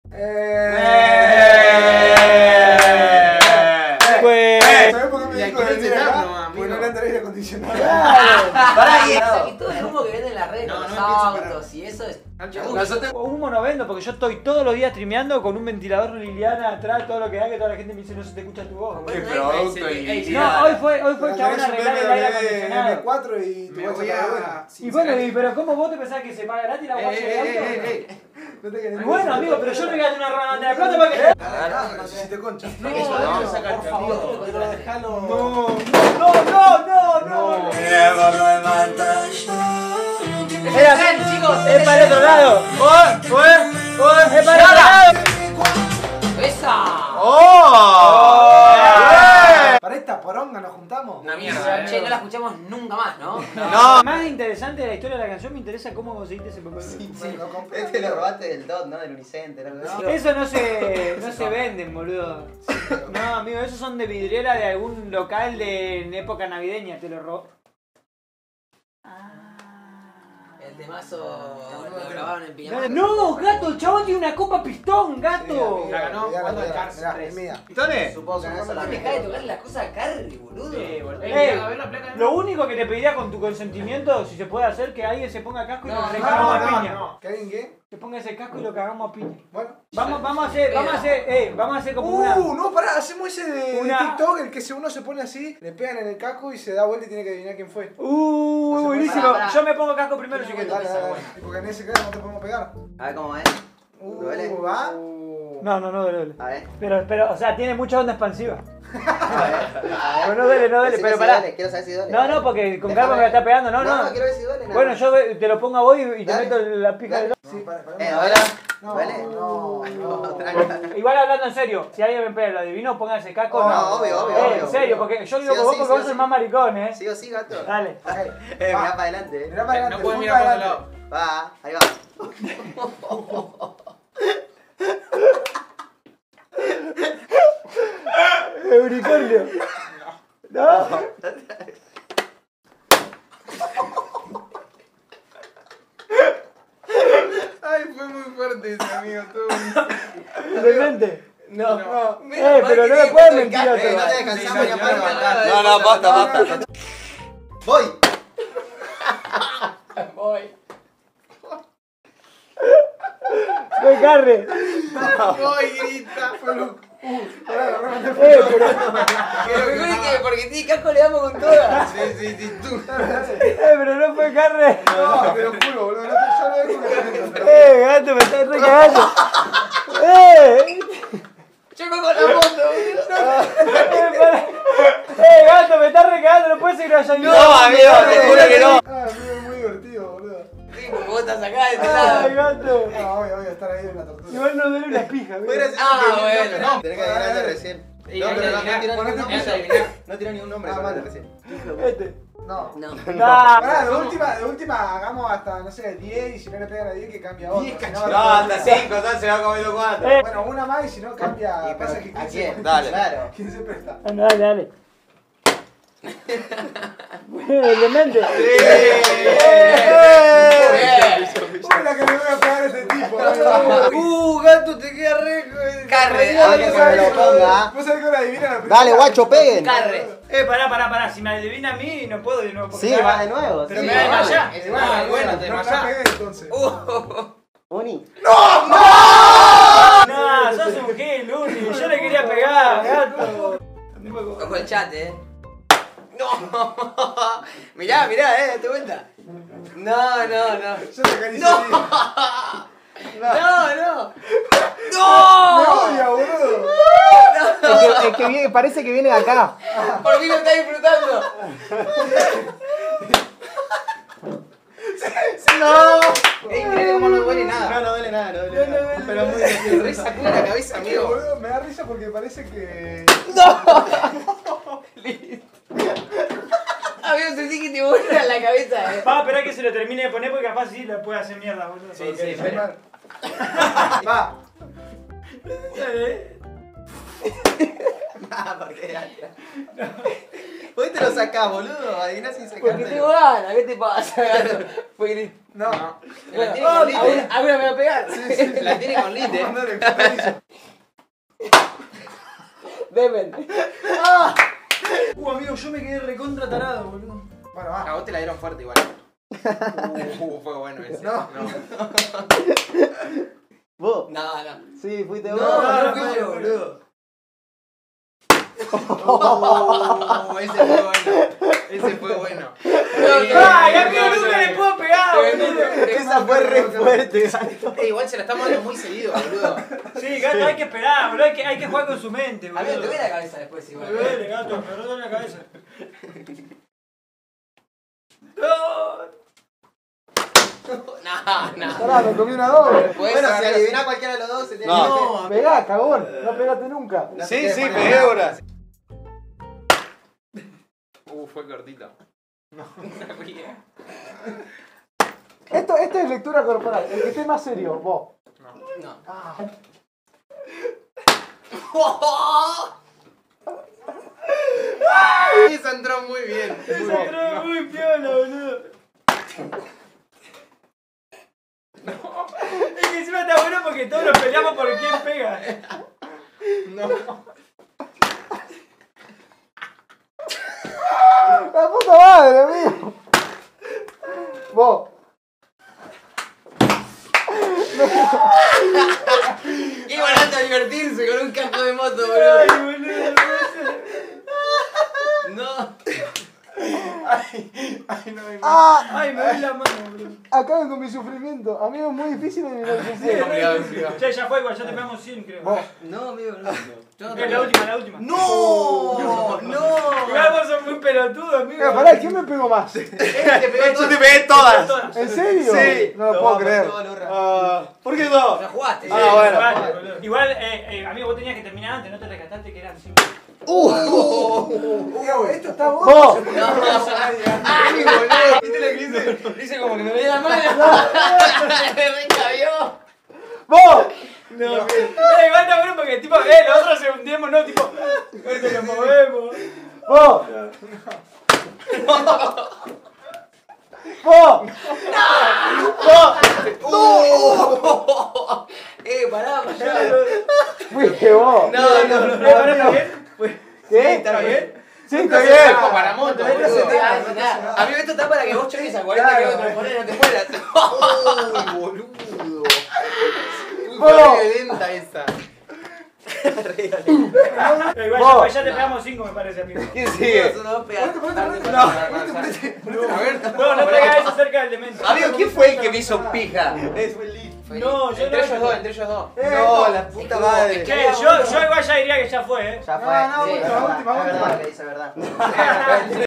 ¿Sabes por qué me dijo de venir acá? Porque no le anda aire acondicionado. Y todo el humo que venden en las redes con los autos y eso es... Humo no vendo porque yo estoy todos los días streameando con un ventilador Liliana atrás, todo lo que da, que toda la gente me dice no se te escucha tu voz. ¿Qué producto? No, hoy fue el chabón a arreglar el aire acondicionado. M4 y Me voy a... Y bueno, pero ¿cómo vos te pensás que se paga gratis la guacha del auto? No te querés. Bueno, amigo, pero yo regalé una rama de plata para que... No necesito concha. No, por favor, pero dejalo. No. Espera, chicos, ¡Es para el otro lado! ¡Es para el otro lado! ¡Esa! Para esta poronga nos juntamos. Una mierda, Che, no la escuchamos nunca más, ¿no? No. Más interesante de la historia de la canción me interesa cómo conseguiste ese papel. Sí, lo compré. Este lo robaste del DOT, ¿no? Del Unicenter. ¿No? Eso no se venden, boludo. No, amigo, esos son de vidriera de algún local de en época navideña, te lo robó. El temazo lo grabaron en pijama. No, gato, el chabón tiene una copa pistón, gato. La ganó cuando el Cars Mirá, 3. es mía. ¿Pistones? Supongo que no es No la deja de tocarle las cosas a Carry, boludo. A ver la placa. Lo único que te pediría con tu consentimiento, si se puede hacer, que alguien se ponga casco y lo No, recagamos a piña. ¿Que alguien qué? Que ponga ese casco y lo cagamos a piña. Bueno. Vamos a hacer como una... No, pará, hacemos ese de Una- TikTok, el que uno se pone así, le pegan en el casco y se da vuelta y tiene que adivinar quién fue. buenísimo. Pará. Yo me pongo casco primero si quieres. Dale, dale. Porque en ese caso no te podemos pegar. A ver cómo es. ¿Duele? ¿Va? No, duele. A ver. Pero, o sea, tiene mucha onda expansiva. A ver. Pero no duele, Decime pero si pará. duele, quiero saber si duele. No, porque con Déjame. calma me la está pegando, no. No, quiero ver si duele. Bueno, yo te lo pongo a vos y te Dale. meto la pija del... Sí, para. ¿Duele? No, ¿Duele? no. Igual hablando en serio, si alguien me pega, lo adivino, póngase casco. No, obvio. En serio, porque yo digo Sí o por vos sí, porque sí o vos sos sí. más maricón, Sí o sí, gato. Dale. Mirá para adelante. Mirá para adelante. No puedes full mirar para para otro adelante. lado. Va, ahí va. Unicornio. No. Ay, fue muy fuerte ese amigo. Realmente. No. Pero no me puedes mentir a No te todos. descansamos ni a para levantar. No, basta. Voy. Voy. Fue carne. Voy, grita. Pero... Lo mejor es que porque tiene casco le damos con todas. Sí, tú. pero no fue carne. No, te lo juro, boludo. Yo no dejo que Gato, me estás recagando. Yo cojo la moto, boludo. Gato, me estás recagando, no puedes seguir allá. No, amigo, te juro que no. Ah, es muy divertido, boludo. Sí, porque vos estás acá de este Ay, lado. gato. No, voy a estar ahí en la tortura. Igual no duele una pija, Bueno. No, tenés que adivinarlo recién. Y No, hay que pero no adivinar. tiró ningún Ponete nombre. adivinar. No tiró ningún nombre, Ah, solamente vale. recién. Este. No. No. Pará, de última hagamos hasta, no sé, 10 y si no le pegan a 10 que cambia otro. Si no, No, hasta 5, entonces se va comiendo 4. Bueno, una más y si no cambia. Pasa que ¿A quién quién? se Dale. Claro. ¿Quién se presta? Dale. Demente. Uy, la que le voy a pegar a este tipo. Gato, te queda re. Carre. Ah, que me lo ponga. ¿Vos sabés que una adivina la primera? Dale, guacho, peguen. Carre. Pará. Si me adivina a mí, no puedo de nuevo. porque Sí, me va de nuevo. Pero sí, me da vale. allá. Bueno, te No la desmayás. pegué entonces. Uni. No, sos un gil, Uni. Yo le quería pegar, gato. Ojo el chat, No. Mirá, date cuenta. No. Yo te acariciaría. No. Me odia, boludo. Es que viene, parece que viene de acá. Por mí lo está disfrutando. Es increíble cómo no duele nada. No duele nada, Pero muy divertido. Re sacude la cabeza, amigo. Boludo, me da risa porque parece que. Amigo, sentí que te vuela la cabeza, Va a esperar que se lo termine de poner porque capaz sí le puede hacer mierda, boludo. Sí, Mal. Va. ¿Por qué te lo sacás, boludo? Adivinás sin Porque sacártelo. tengo ganas, ¿qué te pasa, gato? Porque... No. La tiene con lite. ¿Alguna me va a pegar? La tiene con lite. Deben. Amigo, yo me quedé recontra tarado, boludo. Bueno, va. A vos te la dieron fuerte igual. Fue bueno ese. No. ¿Vos? No. Sí, fuiste vos. No fui yo, boludo. Ese fue bueno. Ese fue bueno. ¡Ay, amigo, nunca le puedo pegar, boludo! Esa fue re fuerte. Igual se la estamos dando muy seguido, boludo. Sí, gato, hay que esperar, boludo. Hay que jugar con su mente, Amigo, te boludo. duele la cabeza después Me igual. duele, gato, me duele la cabeza. No. No. Pará, me comí una doble. Bueno, si adivinás cualquiera de los dos, se tiene que No. meter. Pegá, cagón. No pegaste nunca. No Sí, se sí, puede pegué poner ahora. nada. Fue cortito. No. Esto es lectura corporal. El que esté más serio, vos. No. Esa entró muy bien. Esa entró muy piola, boludo. Es que encima está bueno porque todos nos peleamos por quién pega. ¡La puta madre, amigo! Vos. Qué barato divertirse con un casco de moto, boludo. Ay, boludo. No. ¡Ah! Ay, me doy la mano, boludo. Acaben con mi sufrimiento. Amigo, es muy difícil adivinar el Che, ya fue igual, ya te pegamos 100, creo. Vos. No, amigo, no. Es la última, la última. ¡No! Igual vos sos muy pelotudo, amigo. Pará, ¿quién me pegó más? Yo te pegué todas. ¿En serio? Sí. No lo puedo creer. ¿Por qué no? La jugaste. Ah, bueno. Vale, boludo. Igual, amigo, vos tenías que terminar antes, no te rescataste que eran 5. Esto está bueno. Vos. ¡Ay, boludo! ¿Viste lo que hice? Dice como que me veía la mano. Me recabió. ¡Vos! No, igual está bueno porque, tipo, nosotros se hundimos, ¿no? Tipo, este nos movemos. ¡Vos! ¡Vos! Pará. Fuiste vos. ¿Pará, está bien? ¿Qué? ¿Está bien? Sí, está bien. Para moto, No boludo. se te hace nada. Amigo, esto está para que vos choques a 40 kilómetros por hora y no te mueras. Uy, boludo. Vos. Fue violenta esa. Igual ya te pegamos 5, me parece, amigo. ¿Quién sigue? Eso no va a pegar. A ver. No pegas eso cerca del demente. Amigo, ¿quién fue el que me hizo pija? Fue el lead. No, yo Entre no. ellos dos, entre ellos dos. No, la puta madre. Che, yo igual ya diría que ya fue, Ya fue. No, Sí, última, es verdad, última. es verdad, le dice verdad.